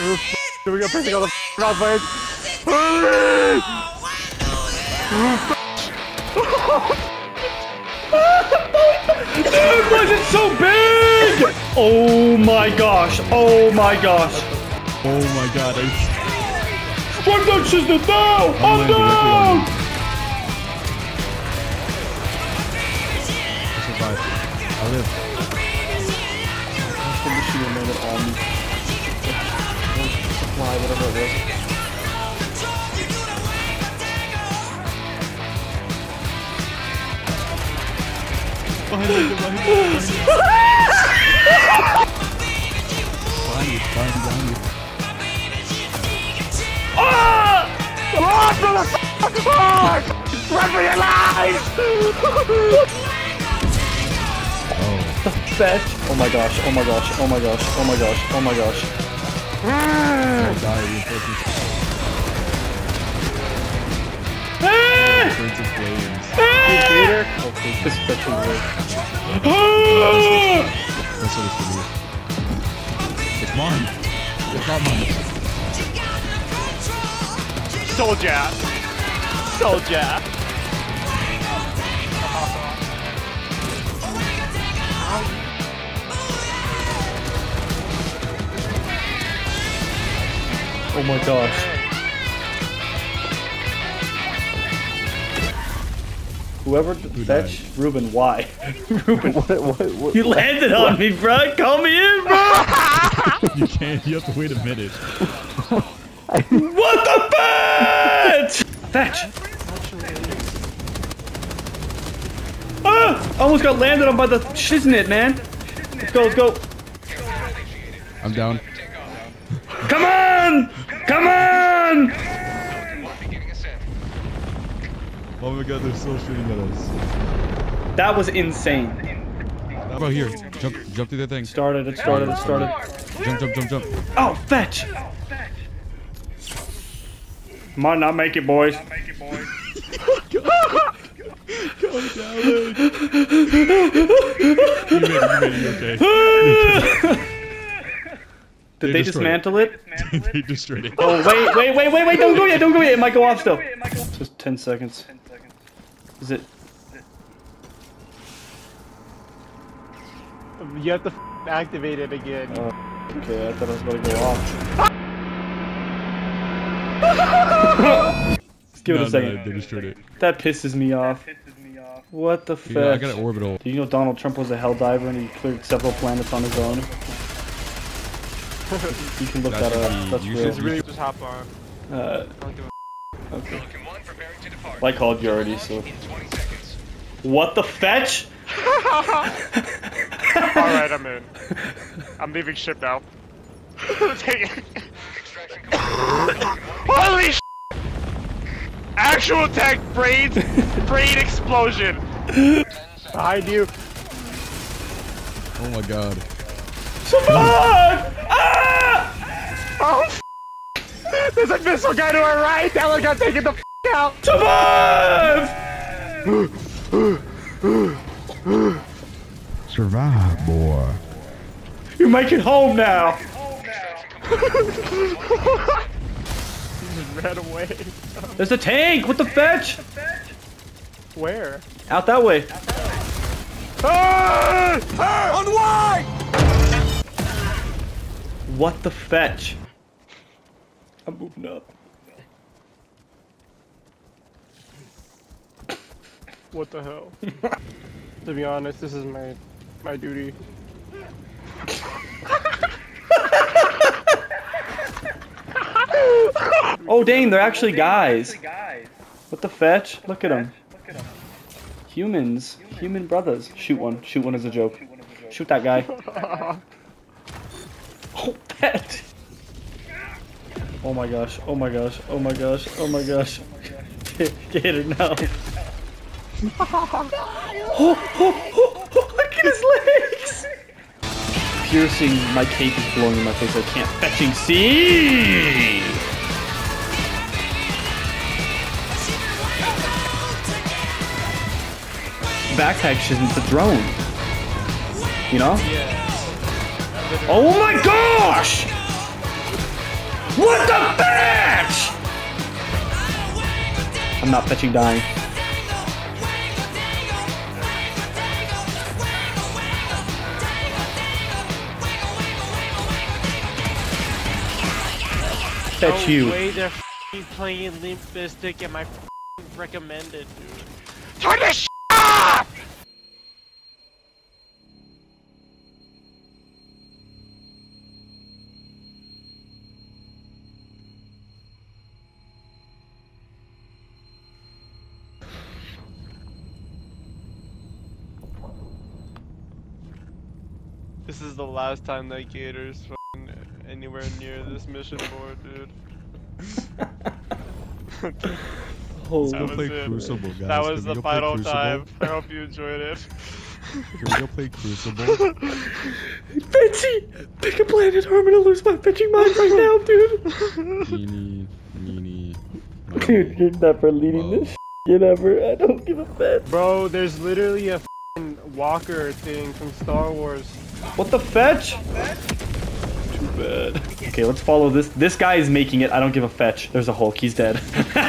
We got pissing all the off my head. Why is it so big? Oh my gosh. Oh my gosh. Oh my god. One down, sister. No! I'm down! I survived. I live. That's the machine that made it on me. Supply, whatever it was. Behind you. Run for the fuck! Run for your lives! The fetch! Oh my gosh, oh my gosh, oh my gosh, oh my gosh, oh my gosh. Okay, this fetch will work. That's what it's gonna be. It's mine. It's not mine. Soldier! Soldier! Oh my gosh. Whoever fetch Ruben, why? Ruben, what? You landed on me, bro. Call me in, bro. You can't. You have to wait a minute. What the fetch? Fetch. Ah! I almost got landed on by the shiznit, man. Let's go, let's go. I'm down. Come on! Come on! Oh my god, they're still shooting at us. That was insane. How about here? Jump through that thing. It started. Jump. Oh, fetch! Might not make it, boys. Go down. You made it, okay. Did they dismantle it? They destroyed it. Oh, wait, don't go yet, it might go off still. Just 10 seconds. Is it? You have to activate it again. Okay, I thought I was going to go off. Let's give it a second. No, they destroyed it. That pisses me off. What the fuck? Yeah, I got an orbital. Do you know Donald Trump was a Helldiver and he cleared several planets on his own? You can look that up. That's real. It's really just hop on. Okay. I called you already, so. What the fetch? Alright, I'm in. I'm leaving ship now. Take it. Holy sh! Actual tech brain explosion! Behind you. Oh my god. Survive! Ah! Oh f***. There's a missile guy to our right! That one got taken the f*** out! Survive! Survive, boy. You make it home now! He ran away. There's a tank! What the fetch? Where? Out that way. Unwind! What the fetch? I'm moving up. What the hell? To be honest, this is my duty. Oh dang, they're actually guys. What the fetch? Look at them. Humans. Human brothers. Shoot one. Shoot one as a joke. Shoot that guy. Oh, pet. Oh my gosh. Oh my gosh. Oh my gosh. Oh my gosh. Get her now. Look at his legs. Piercing. My cape is blowing in my face. I can't fetching see. Backpack isn't the drone. You know? Yeah. Oh my gosh! What the bitch? I'm not fetching dying. Fetch you. No way they're playing Limp Bizkit and my recommended, dude. Turn this off! This is the last time that Gator's fucking anywhere near this mission board, dude. Holy Let's go play Crucible, guys. That was the final Crucible? time. I hope you enjoyed it. Can we go play Crucible? Fetchy! Pick a planet or I'm gonna lose my fetching mind right now, dude! Meanie. Dude, you're never leading this shit ever. I don't give a fetch. Bro, there's literally a f***ing walker thing from Star Wars. What the fetch? Too bad. Okay, let's follow this. This guy is making it. I don't give a fetch. There's a Hulk. He's dead.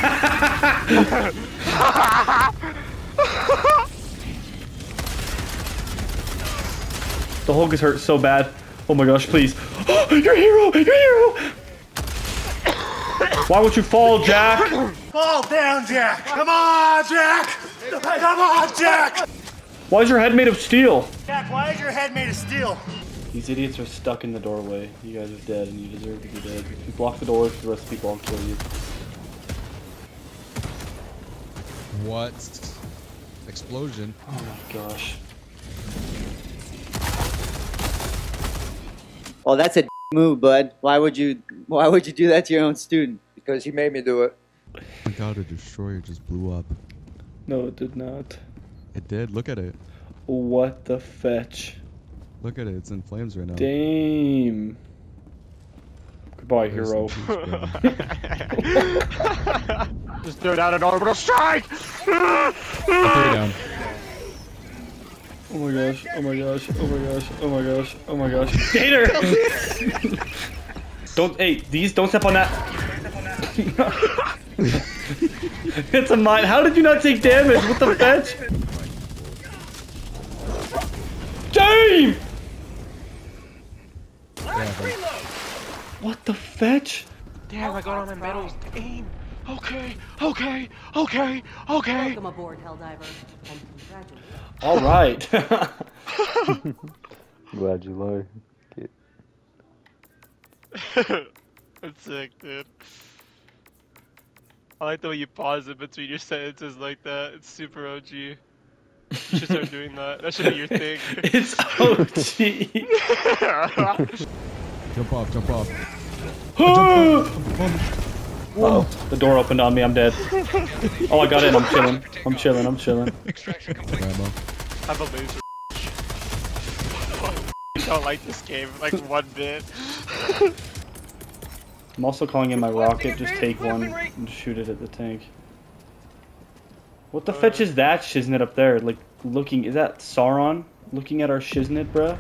The Hulk is hurt so bad. Oh my gosh, please. Oh, you're a hero! You're a hero! Why would you fall, Jack? Fall down, Jack! Come on, Jack! Come on, Jack! Why is your head made of steel? Jack, why is your head made of steel? These idiots are stuck in the doorway. You guys are dead and you deserve to be dead. If you block the doors, the rest of the people will kill you. What? Explosion. Oh my gosh. Oh, that's a move, bud. Why would you do that to your own student? Because he made me do it. Oh my god, a destroyer just blew up. No, it did not. It did. Look at it. What the fetch? Look at it. It's in flames right now. Damn. Goodbye, There's hero. some juice, bro. Just throw down an orbital strike! I'll throw it down. Oh my gosh, oh my gosh, oh my gosh, oh my gosh, oh my gosh. Gator! Don't step on that. It's a mine. How did you not take damage? What the fetch? Damn! What the fetch? Damn, I got all my medals. Aim. Okay. Welcome aboard, Helldiver, and congratulations. All right. Glad you like it. That's sick, dude. I like the way you pause in between your sentences like that. It's super OG. You should start doing that. That should be your thing. It's OG. Jump off, jump off. Whoa. The door opened on me, I'm dead. Oh, I got in, I'm chilling. Rambo. I'm a loser. I don't like this game, like one bit. I'm also calling in my rocket, just take one and shoot it at the tank. What the fetch is that shiznit up there? Like, looking, is that Sauron? Looking at our shiznit, bruh?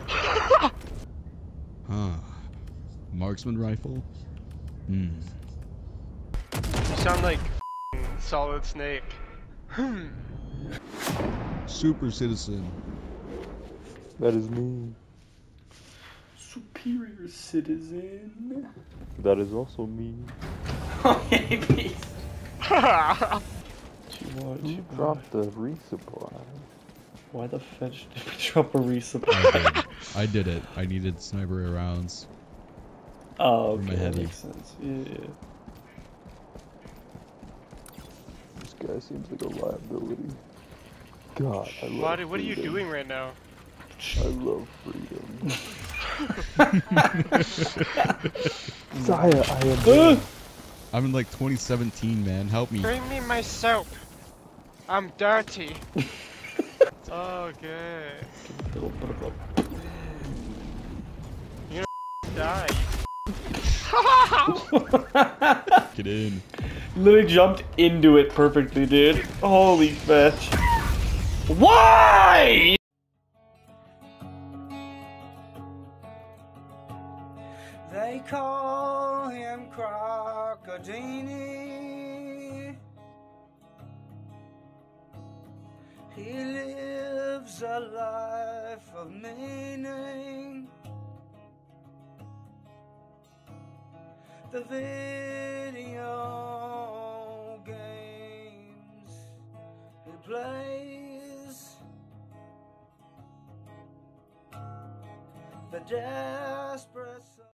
Huh. Marksman rifle? Hmm. You sound like Solid Snake. Super citizen. That is me. Superior citizen. That is also me. Okay, please. You dropped the resupply. Why the fetch did we drop a resupply? I did it. I needed sniper rounds. Oh, For my okay, that heavy. makes sense. Yeah. This guy seems like a liability. God, I love What are you freedom. doing right now? I love freedom. Zaya, I am. I'm in like 2017, man. Help me. Bring me my soap. I'm dirty. Okay. You're gonna die. Get in. Literally jumped into it perfectly, dude. Holy fetch. Why? They call him Crocodini. He lives a life of meaning. The video games he plays, the desperate